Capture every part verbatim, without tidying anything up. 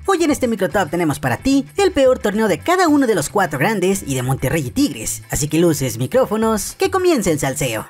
Hoy en este microtop tenemos para ti el peor torneo de cada uno de los cuatro grandes y de Monterrey y Tigres. Así que luces, micrófonos, que comience el salseo.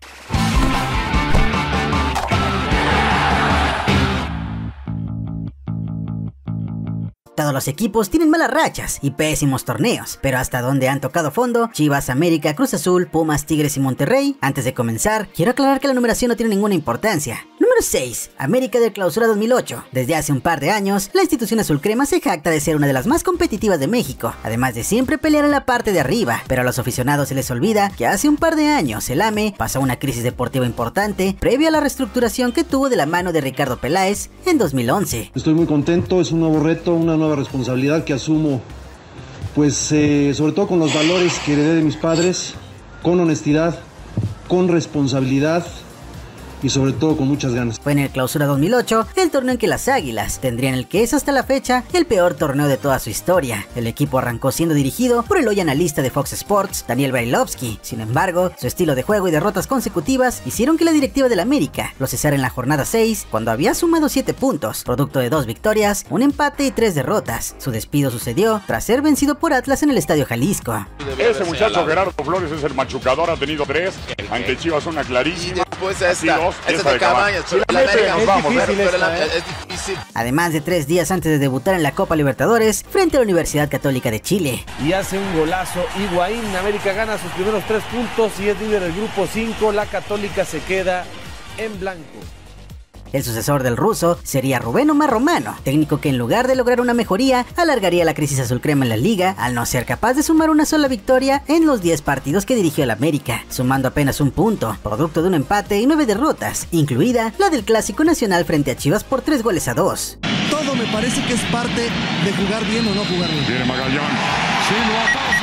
Todos los equipos tienen malas rachas y pésimos torneos, pero hasta donde han tocado fondo, Chivas, América, Cruz Azul, Pumas, Tigres y Monterrey. Antes de comenzar, quiero aclarar que la numeración no tiene ninguna importancia. Número seis. América del Clausura dos mil ocho. Desde hace un par de años, la institución azul crema se jacta de ser una de las más competitivas de México, además de siempre pelear en la parte de arriba, pero a los aficionados se les olvida que hace un par de años el A M E pasó una crisis deportiva importante previo a la reestructuración que tuvo de la mano de Ricardo Peláez en dos mil once. Estoy muy contento, es un nuevo reto, una nueva responsabilidad que asumo, pues eh, sobre todo con los valores que heredé de mis padres, con honestidad, con responsabilidad y sobre todo con muchas ganas. Fue en el Clausura dos mil ocho, el torneo en que las Águilas tendrían el que es hasta la fecha el peor torneo de toda su historia. El equipo arrancó siendo dirigido por el hoy analista de Fox Sports, Daniel Brailovsky. Sin embargo, su estilo de juego y derrotas consecutivas hicieron que la directiva del América lo cesara en la jornada seis, cuando había sumado siete puntos, producto de dos victorias, un empate y tres derrotas. Su despido sucedió tras ser vencido por Atlas en el Estadio Jalisco. Ese muchacho Gerardo Flores es el machucador, ha tenido tres, ante Chivas una clarísima. Pues esta, dos, esta de Cabañas, pero la América nos vamos, pero la, es difícil. Además de tres días antes de debutar en la Copa Libertadores frente a la Universidad Católica de Chile. Y hace un golazo Higuaín, América gana sus primeros tres puntos y es líder del grupo cinco, la Católica se queda en blanco. El sucesor del ruso sería Rubén Omar Romano, técnico que en lugar de lograr una mejoría, alargaría la crisis azul crema en la liga al no ser capaz de sumar una sola victoria en los diez partidos que dirigió al América, sumando apenas un punto, producto de un empate y nueve derrotas, incluida la del Clásico Nacional frente a Chivas por tres goles a dos. Todo me parece que es parte de jugar bien o no jugar bien. Viene Magallán. Silbatazo.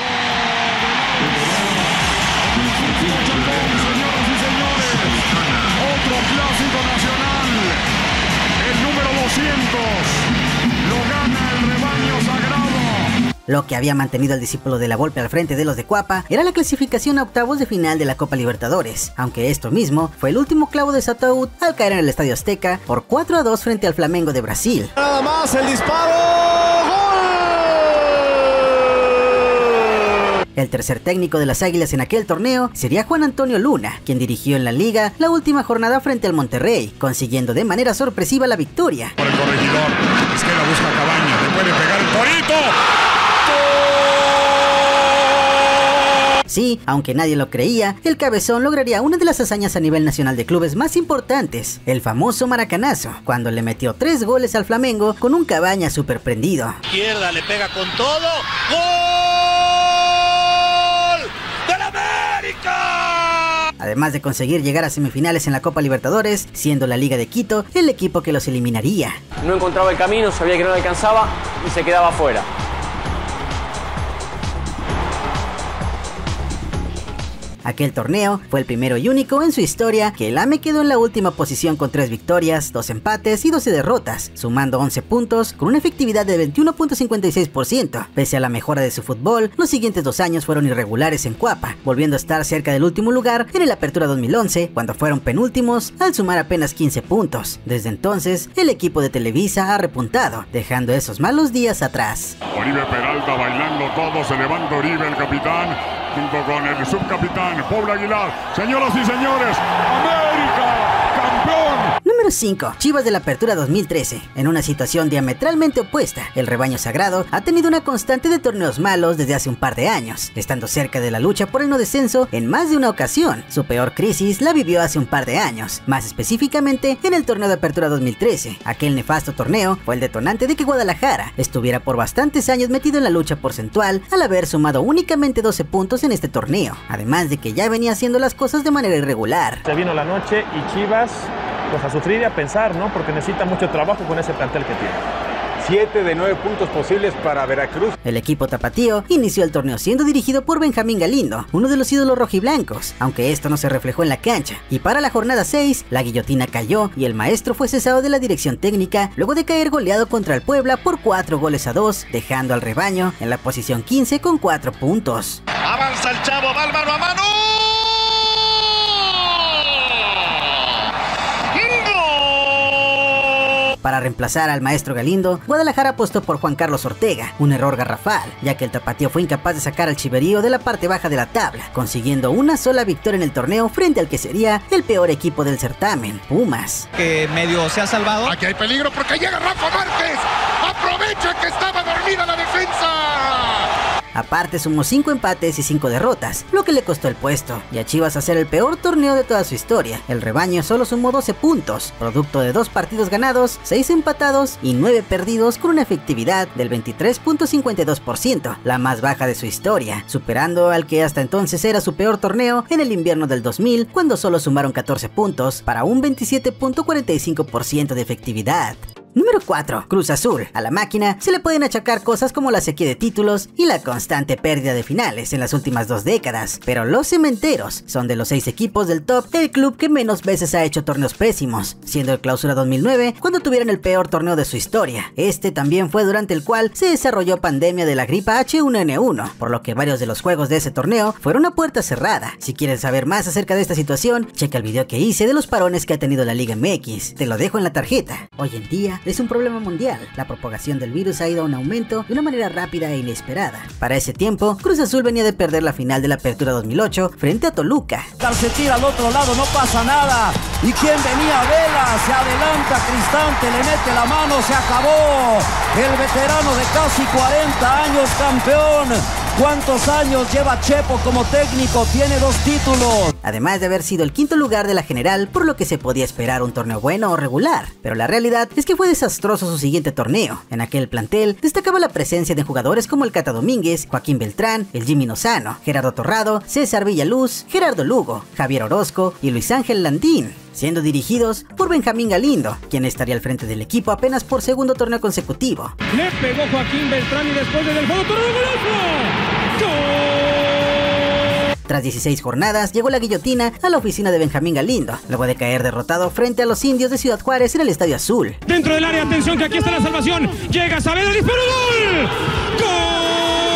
Señoras y señores, otro clásico nacional. El número doscientos lo gana el rebaño sagrado. Lo que había mantenido al discípulo de la Volpe al frente de los de Cuapa era la clasificación a octavos de final de la Copa Libertadores, aunque esto mismo fue el último clavo de su ataúd al caer en el Estadio Azteca por cuatro a dos frente al Flamengo de Brasil. Nada más el disparo. ¡Gol! El tercer técnico de las Águilas en aquel torneo sería Juan Antonio Luna, quien dirigió en la liga la última jornada frente al Monterrey, consiguiendo de manera sorpresiva la victoria. Por el corregidor, izquierda busca a Cabañas, le puede pegar el torito. Sí, aunque nadie lo creía, el cabezón lograría una de las hazañas a nivel nacional de clubes más importantes, el famoso maracanazo, cuando le metió tres goles al Flamengo con un Cabañas super prendido. Izquierda le pega con todo. ¡Gol! Además de conseguir llegar a semifinales en la Copa Libertadores, siendo la Liga de Quito el equipo que los eliminaría. No encontraba el camino, sabía que no le alcanzaba y se quedaba afuera. Aquel torneo fue el primero y único en su historia que el A M E quedó en la última posición con tres victorias, dos empates y doce derrotas, sumando once puntos con una efectividad de veintiuno punto cincuenta y seis por ciento. Pese a la mejora de su fútbol, los siguientes dos años fueron irregulares en Cuapa, volviendo a estar cerca del último lugar en el Apertura dos mil once, cuando fueron penúltimos al sumar apenas quince puntos. Desde entonces, el equipo de Televisa ha repuntado, dejando esos malos días atrás. Oribe Peralta bailando todo, se levanta Oribe, el capitán, junto con el subcapitán Paul Aguilar. Señoras y señores, América, campeón. Número cinco. Chivas de la Apertura dos mil trece. En una situación diametralmente opuesta, el rebaño sagrado ha tenido una constante de torneos malos desde hace un par de años, estando cerca de la lucha por el no descenso en más de una ocasión. Su peor crisis la vivió hace un par de años, más específicamente en el torneo de Apertura dos mil trece. Aquel nefasto torneo fue el detonante de que Guadalajara estuviera por bastantes años metido en la lucha porcentual al haber sumado únicamente doce puntos en este torneo, además de que ya venía haciendo las cosas de manera irregular. Se vino la noche y Chivas pues a sufrir y a pensar, ¿no? Porque necesita mucho trabajo con ese plantel que tiene. Siete de nueve puntos posibles para Veracruz. El equipo tapatío inició el torneo siendo dirigido por Benjamín Galindo, uno de los ídolos rojiblancos, aunque esto no se reflejó en la cancha. Y para la jornada seis, la guillotina cayó y el maestro fue cesado de la dirección técnica luego de caer goleado contra el Puebla por cuatro goles a dos, dejando al rebaño en la posición quince con cuatro puntos. Avanza el Chavo, va el mano a mano. Para reemplazar al maestro Galindo, Guadalajara apostó por Juan Carlos Ortega, un error garrafal, ya que el tapatío fue incapaz de sacar al Chiverío de la parte baja de la tabla, consiguiendo una sola victoria en el torneo frente al que sería el peor equipo del certamen, Pumas. Que medio se ha salvado. Aquí hay peligro porque llega Rafa Márquez. Aprovecha que estaba dormida la defensa. Aparte sumó cinco empates y cinco derrotas, lo que le costó el puesto, y a Chivas hacer el peor torneo de toda su historia. El rebaño solo sumó doce puntos, producto de dos partidos ganados, seis empatados y nueve perdidos, con una efectividad del veintitrés punto cincuenta y dos por ciento, la más baja de su historia, superando al que hasta entonces era su peor torneo en el invierno del dos mil, cuando solo sumaron catorce puntos para un veintisiete punto cuarenta y cinco por ciento de efectividad. Número cuatro. Cruz Azul. A la máquina se le pueden achacar cosas como la sequía de títulos y la constante pérdida de finales en las últimas dos décadas, pero los cementeros son de los seis equipos del top el club que menos veces ha hecho torneos pésimos, siendo el Clausura dos mil nueve cuando tuvieron el peor torneo de su historia. Este también fue durante el cual se desarrolló pandemia de la gripa H uno N uno, por lo que varios de los juegos de ese torneo fueron a puerta cerrada. Si quieres saber más acerca de esta situación, checa el video que hice de los parones que ha tenido la Liga M X, te lo dejo en la tarjeta. Hoy en día es un problema mundial. La propagación del virus ha ido a un aumento de una manera rápida e inesperada. Para ese tiempo, Cruz Azul venía de perder la final de la Apertura dos mil ocho frente a Toluca. Se tira al otro lado, no pasa nada. ¿Y quién venía? Vela, se adelanta Cristante, le mete la mano, se acabó. El veterano de casi cuarenta años, campeón. ¿Cuántos años lleva Chepo como técnico? Tiene dos títulos. Además de haber sido el quinto lugar de la general, por lo que se podía esperar un torneo bueno o regular. Pero la realidad es que fue desastroso su siguiente torneo. En aquel plantel destacaba la presencia de jugadores como el Cata Domínguez, Joaquín Beltrán, el Jimmy Lozano, Gerardo Torrado, César Villaluz, Gerardo Lugo, Javier Orozco y Luis Ángel Landín, siendo dirigidos por Benjamín Galindo, quien estaría al frente del equipo apenas por segundo torneo consecutivo. Le pegó Joaquín Beltrán y después del juego Torrado, ¡golazo! Tras dieciséis jornadas, llegó la guillotina a la oficina de Benjamín Galindo, luego de caer derrotado frente a los Indios de Ciudad Juárez en el Estadio Azul. Dentro del área, atención que aquí está la salvación. Llega Saavedra, disparo, ¡gol! ¡Gol!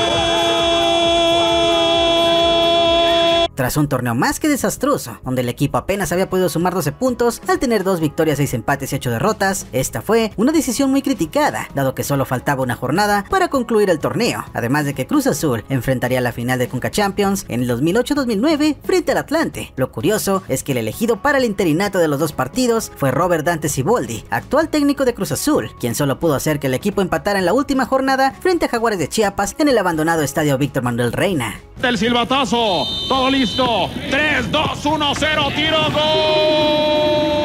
Tras un torneo más que desastroso, donde el equipo apenas había podido sumar doce puntos, al tener dos victorias, seis empates y ocho derrotas, esta fue una decisión muy criticada, dado que solo faltaba una jornada para concluir el torneo, además de que Cruz Azul enfrentaría la final de Conca Champions en el dos mil ocho dos mil nueve frente al Atlante. Lo curioso es que el elegido para el interinato de los dos partidos fue Robert Dante Siboldi, actual técnico de Cruz Azul, quien solo pudo hacer que el equipo empatara en la última jornada frente a Jaguares de Chiapas en el abandonado estadio Víctor Manuel Reina. El silbatazo, todo listo, tres, dos, uno, cero, tiro, gol.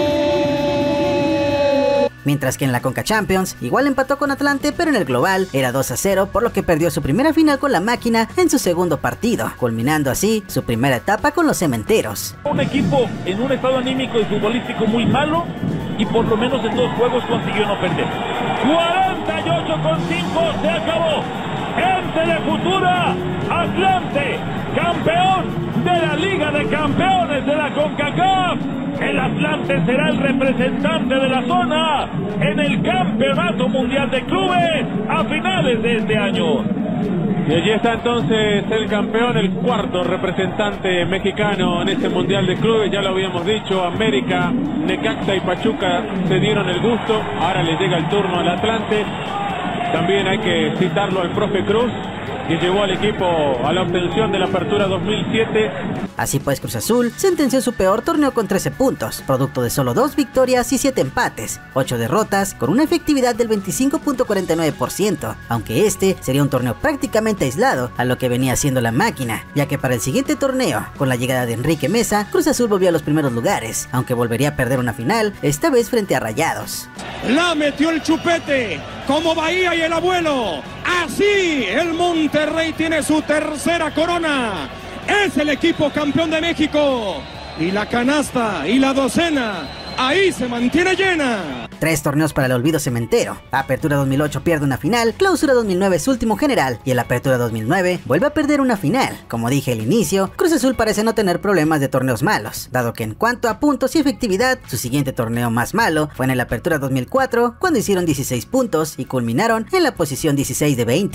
Mientras que en la Conca Champions igual empató con Atlante, pero en el global era dos a cero, por lo que perdió su primera final con la máquina en su segundo partido, culminando así su primera etapa con los cementeros. Un equipo en un estado anímico y futbolístico muy malo, y por lo menos en dos juegos consiguió no perder. cuarenta y ocho con cinco, se acabó. Gente de Futura, Atlante, campeón de la Liga de Campeones de la CONCACAF. El Atlante será el representante de la zona en el Campeonato Mundial de Clubes a finales de este año. Y allí está entonces el campeón, el cuarto representante mexicano en este Mundial de Clubes. Ya lo habíamos dicho, América, Necaxa y Pachuca se dieron el gusto. Ahora le llega el turno al Atlante. También hay que citarlo al profe Cruz, que llevó al equipo a la obtención de la Apertura dos mil siete. Así pues, Cruz Azul sentenció su peor torneo con trece puntos, producto de solo dos victorias y siete empates, ocho derrotas, con una efectividad del veinticinco punto cuarenta y nueve por ciento, aunque este sería un torneo prácticamente aislado a lo que venía haciendo la máquina, ya que para el siguiente torneo, con la llegada de Enrique Mesa, Cruz Azul volvió a los primeros lugares, aunque volvería a perder una final, esta vez frente a Rayados. La metió el Chupete, como Bahía y el abuelo. Así el Monterrey tiene su tercera corona. Es el equipo campeón de México. Y la canasta y la docena ahí se mantiene llena. Tres torneos para el olvido cementero. Apertura dos mil ocho pierde una final, Clausura dos mil nueve su último general, y en la Apertura dos mil nueve vuelve a perder una final. Como dije al inicio, Cruz Azul parece no tener problemas de torneos malos, dado que en cuanto a puntos y efectividad, su siguiente torneo más malo fue en la Apertura dos mil cuatro, cuando hicieron dieciséis puntos y culminaron en la posición dieciséis de veinte. Número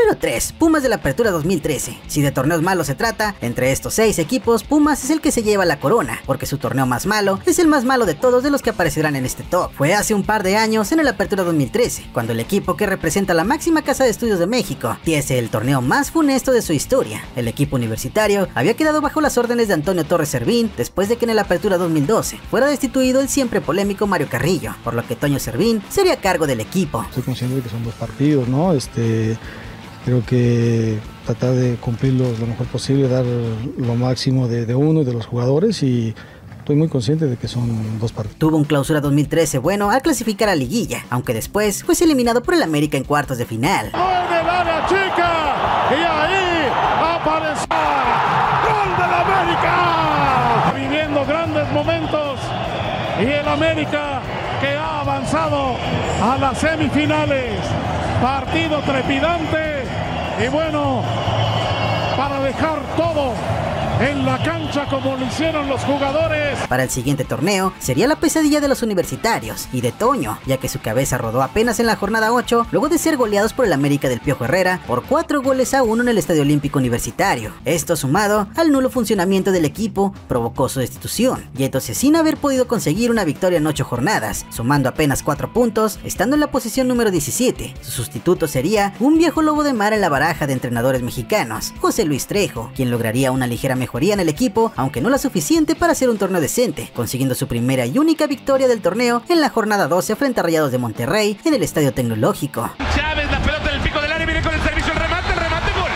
Número tres. Pumas de la Apertura dos mil trece. Si de torneos malos se trata, entre estos seis equipos, Pumas es el que se lleva la corona, porque su torneo más malo es el más malo de todos de los que aparecerán en este top. Fue hace un par de años en el Apertura dos mil trece, cuando el equipo que representa la máxima casa de estudios de México diese el torneo más funesto de su historia. El equipo universitario había quedado bajo las órdenes de Antonio Torres Servín después de que en el Apertura dos mil doce fuera destituido el siempre polémico Mario Carrillo, por lo que Toño Servín sería a cargo del equipo. Estoy consciente de que son dos partidos, ¿no? Este, creo que tratar de cumplirlo lo mejor posible, dar lo máximo de, de uno y de los jugadores, y estoy muy consciente de que son dos partidos. Tuvo un clausura dos mil trece bueno al clasificar a liguilla, aunque después fue eliminado por el América en cuartos de final. ¡Gol del área chica! Y ahí apareció ¡gol del América! Viviendo grandes momentos y el América que ha avanzado a las semifinales. Partido trepidante y bueno, para dejar todo en la cancha como lo hicieron los jugadores. Para el siguiente torneo sería la pesadilla de los universitarios y de Toño, ya que su cabeza rodó apenas en la jornada ocho luego de ser goleados por el América del Piojo Herrera por cuatro goles a uno en el Estadio Olímpico Universitario. Esto, sumado al nulo funcionamiento del equipo, provocó su destitución, y entonces sin haber podido conseguir una victoria en ocho jornadas, sumando apenas cuatro puntos, estando en la posición número diecisiete. Su sustituto sería un viejo lobo de mar en la baraja de entrenadores mexicanos, José Luis Trejo, quien lograría una ligera mejora mejoría en el equipo, aunque no la suficiente para hacer un torneo decente, consiguiendo su primera y única victoria del torneo en la jornada doce frente a Rayados de Monterrey en el Estadio Tecnológico. Chávez, la pelota en el pico del área, viene con el servicio, el remate, el remate, gol.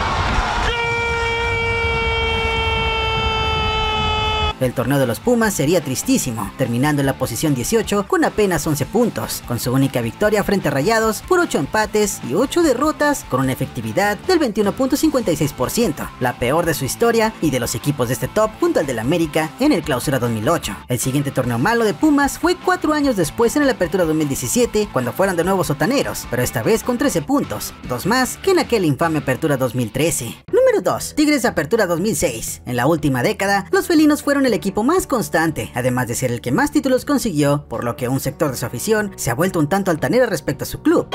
El torneo de los Pumas sería tristísimo, terminando en la posición dieciocho con apenas once puntos, con su única victoria frente a Rayados por ocho empates y ocho derrotas con una efectividad del veintiuno punto cincuenta y seis por ciento, la peor de su historia y de los equipos de este top junto al del América en el Clausura dos mil ocho. El siguiente torneo malo de Pumas fue cuatro años después en el Apertura dos mil diecisiete, cuando fueron de nuevo sotaneros, pero esta vez con trece puntos, dos más que en aquel infame Apertura dos mil trece. Número dos. Tigres Apertura dos mil seis. En la última década, los felinos fueron el equipo más constante, además de ser el que más títulos consiguió, por lo que un sector de su afición se ha vuelto un tanto altanera respecto a su club.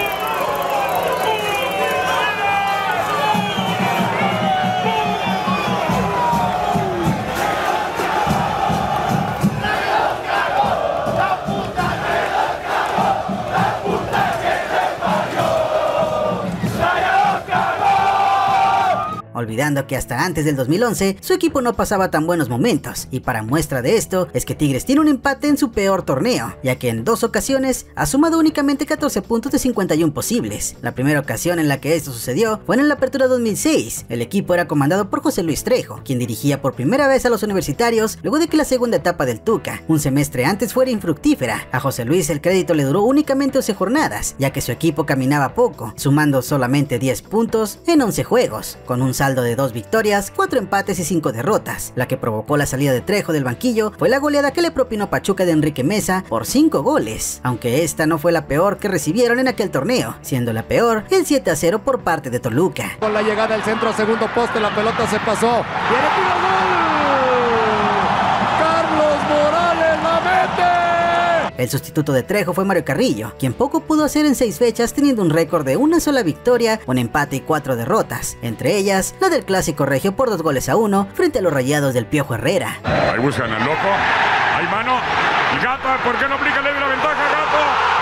Olvidando que hasta antes del dos mil once su equipo no pasaba tan buenos momentos, y para muestra de esto es que Tigres tiene un empate en su peor torneo, ya que en dos ocasiones ha sumado únicamente catorce puntos de cincuenta y uno posibles. La primera ocasión en la que esto sucedió fue en la Apertura dos mil seis. El equipo era comandado por José Luis Trejo, quien dirigía por primera vez a los universitarios luego de que la segunda etapa del Tuca, un semestre antes, fuera infructífera. A José Luis el crédito le duró únicamente once jornadas, ya que su equipo caminaba poco, sumando solamente diez puntos en once juegos, con un saldo de dos victorias, cuatro empates y cinco derrotas. La que provocó la salida de Trejo del banquillo fue la goleada que le propinó Pachuca de Enrique Mesa por cinco goles, aunque esta no fue la peor que recibieron en aquel torneo, siendo la peor el siete a cero por parte de Toluca. Con la llegada al centro, segundo poste, la pelota se pasó. ¡Viene tiro, gol! ¡Carlos Morales la mete! El sustituto de Trejo fue Mario Carrillo, quien poco pudo hacer en seis fechas, teniendo un récord de una sola victoria, un empate y cuatro derrotas, entre ellas la del Clásico Regio por dos goles a uno frente a los Rayados del Piojo Herrera. Ahí buscan al loco, hay mano, y Gato, ¿por qué no aplica leve la ventaja, Gato?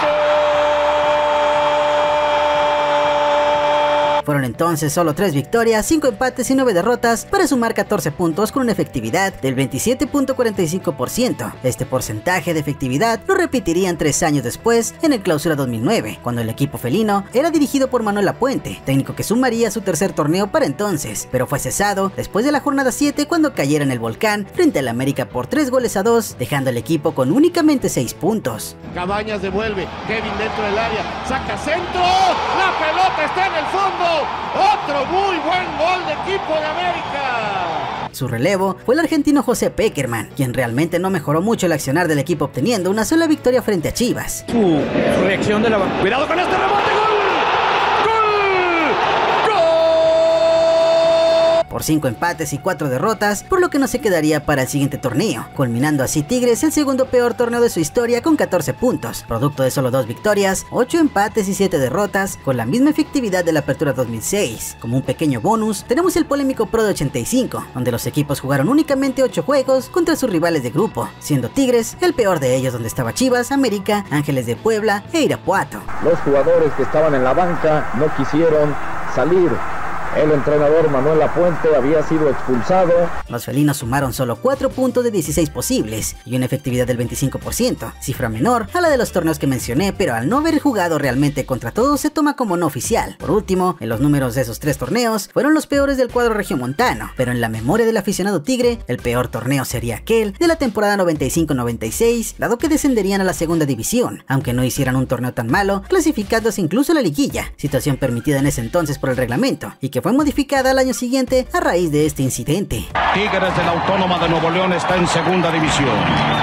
Fueron entonces solo tres victorias, cinco empates y nueve derrotas para sumar catorce puntos con una efectividad del veintisiete punto cuarenta y cinco por ciento. Este porcentaje de efectividad lo repetirían tres años después en el Clausura dos mil nueve, cuando el equipo felino era dirigido por Manuel Lapuente, técnico que sumaría su tercer torneo para entonces, pero fue cesado después de la jornada siete cuando cayera en el Volcán frente al América por tres goles a dos, dejando al equipo con únicamente seis puntos. Cabañas devuelve, Kevin dentro del área, saca centro, la pelota está en el fondo. Otro muy buen gol de equipo de América. Su relevo fue el argentino José Peckerman, quien realmente no mejoró mucho el accionar del equipo, obteniendo una sola victoria frente a Chivas. Su reacción de la... ¡Cuidado con este rebote! ¡Gol! ¡Gol! ¡Gol! Por por cinco empates y cuatro derrotas, por lo que no se quedaría para el siguiente torneo, culminando así Tigres el segundo peor torneo de su historia con catorce puntos, producto de solo dos victorias, ocho empates y siete derrotas, con la misma efectividad de la Apertura dos mil seis. Como un pequeño bonus, tenemos el polémico Pro de ochenta y cinco, donde los equipos jugaron únicamente ocho juegos contra sus rivales de grupo, siendo Tigres el peor de ellos, donde estaba Chivas, América, Ángeles de Puebla e Irapuato. Los jugadores que estaban en la banca no quisieron salir. El entrenador Manuel Lafuente había sido expulsado. Los felinos sumaron solo cuatro puntos de dieciséis posibles y una efectividad del veinticinco por ciento, cifra menor a la de los torneos que mencioné, pero al no haber jugado realmente contra todos se toma como no oficial. Por último, en los números de esos tres torneos fueron los peores del cuadro regiomontano, pero en la memoria del aficionado tigre, el peor torneo sería aquel de la temporada noventa y cinco noventa y seis, dado que descenderían a la segunda división, aunque no hicieran un torneo tan malo, clasificándose incluso a la liguilla, situación permitida en ese entonces por el reglamento, y que fue modificada al año siguiente a raíz de este incidente. Tigres de la Autónoma de Nuevo León está en segunda división.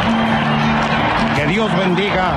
Que Dios bendiga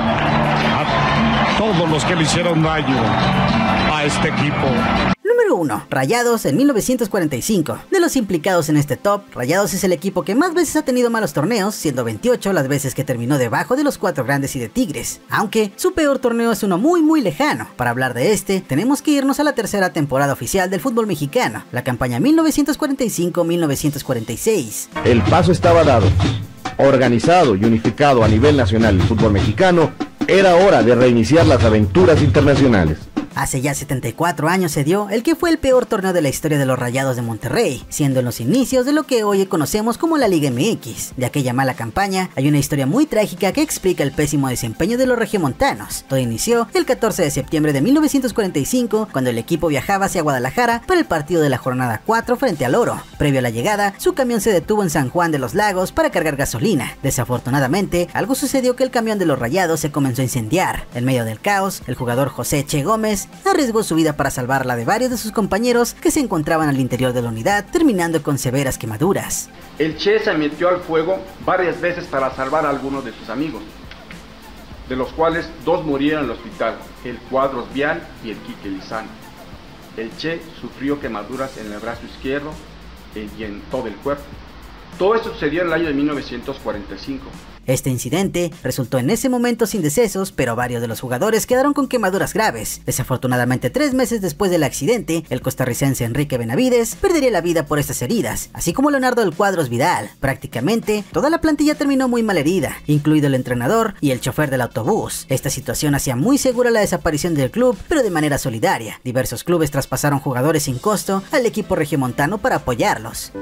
a todos los que le hicieron daño a este equipo. Número uno. Rayados en mil novecientos cuarenta y cinco. De los implicados en este top, Rayados es el equipo que más veces ha tenido malos torneos, siendo veintiocho las veces que terminó debajo de los cuatro grandes y de Tigres, aunque su peor torneo es uno muy muy lejano. Para hablar de este, tenemos que irnos a la tercera temporada oficial del fútbol mexicano, la campaña mil novecientos cuarenta y cinco mil novecientos cuarenta y seis. El paso estaba dado. Organizado y unificado a nivel nacional el fútbol mexicano, era hora de reiniciar las aventuras internacionales. Hace ya setenta y cuatro años se dio el que fue el peor torneo de la historia de los Rayados de Monterrey, siendo en los inicios de lo que hoy conocemos como la Liga M X. De aquella mala campaña hay una historia muy trágica que explica el pésimo desempeño de los regiomontanos. Todo inició el catorce de septiembre de mil novecientos cuarenta y cinco, cuando el equipo viajaba hacia Guadalajara para el partido de la jornada cuatro frente al Oro. Previo a la llegada, su camión se detuvo en San Juan de los Lagos para cargar gasolina. Desafortunadamente, algo sucedió que el camión de los Rayados se comenzó a incendiar. En medio del caos, el jugador José Che Gómez arriesgó su vida para salvarla de varios de sus compañeros que se encontraban al interior de la unidad, terminando con severas quemaduras. El Che se metió al fuego varias veces para salvar a algunos de sus amigos, de los cuales dos murieron en el hospital, el Cuadros Vial y el Quique Lizano. El Che sufrió quemaduras en el brazo izquierdo y en todo el cuerpo. Todo esto sucedió en el año de mil novecientos cuarenta y cinco. Este incidente resultó en ese momento sin decesos, pero varios de los jugadores quedaron con quemaduras graves. Desafortunadamente, tres meses después del accidente, el costarricense Enrique Benavides perdería la vida por estas heridas, así como Leonardo del Cuadros Vidal. Prácticamente toda la plantilla terminó muy mal herida, incluido el entrenador y el chofer del autobús. Esta situación hacía muy segura la desaparición del club, pero de manera solidaria. Diversos clubes traspasaron jugadores sin costo al equipo regiomontano para apoyarlos.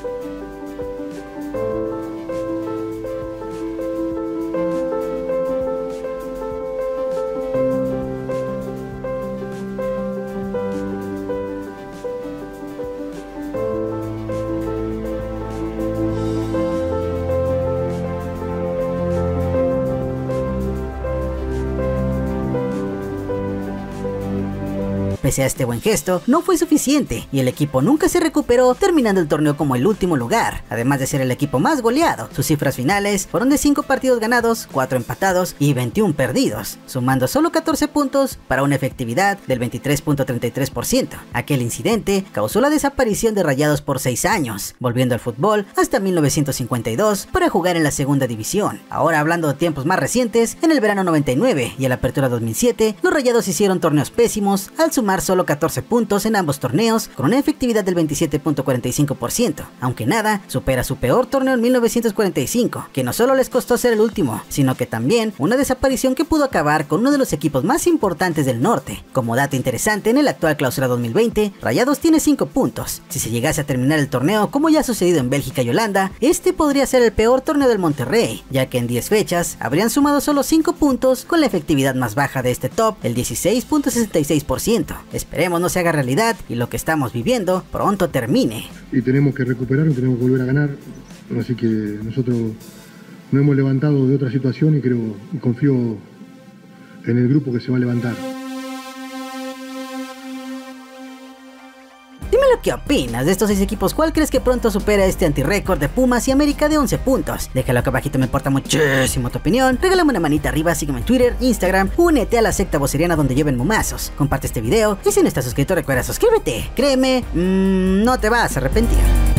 Pese a este buen gesto, no fue suficiente y el equipo nunca se recuperó, terminando el torneo como el último lugar. Además de ser el equipo más goleado, sus cifras finales fueron de cinco partidos ganados, cuatro empatados y veintiuno perdidos, sumando solo catorce puntos para una efectividad del veintitrés punto treinta y tres por ciento. Aquel incidente causó la desaparición de Rayados por seis años, volviendo al fútbol hasta mil novecientos cincuenta y dos para jugar en la segunda división. Ahora, hablando de tiempos más recientes, en el verano noventa y nueve y en la apertura dos mil siete, los Rayados hicieron torneos pésimos al sumar solo catorce puntos en ambos torneos, con una efectividad del veintisiete punto cuarenta y cinco por ciento, aunque nada supera su peor torneo en mil novecientos cuarenta y cinco, que no solo les costó ser el último, sino que también una desaparición que pudo acabar con uno de los equipos más importantes del norte. Como dato interesante, en el actual clausura dos mil veinte, Rayados tiene cinco puntos. Si se llegase a terminar el torneo, como ya ha sucedido en Bélgica y Holanda, este podría ser el peor torneo del Monterrey, ya que en diez fechas habrían sumado solo cinco puntos, con la efectividad más baja de este top, el dieciséis punto sesenta y seis por ciento. Esperemos no se haga realidad y lo que estamos viviendo pronto termine. Y tenemos que recuperar, tenemos que volver a ganar, así que nosotros nos hemos levantado de otra situación y creo y confío en el grupo que se va a levantar. Dímelo qué opinas de estos seis equipos? ¿Cuál crees que pronto supera este antirrécord de Pumas y América de once puntos? Déjalo acá abajito, me importa muchísimo tu opinión. Regálame una manita arriba, sígueme en Twitter, Instagram, únete a la secta voceriana donde lleven momazos. Comparte este video y si no estás suscrito recuerda suscríbete. Créeme, mmm, no te vas a arrepentir.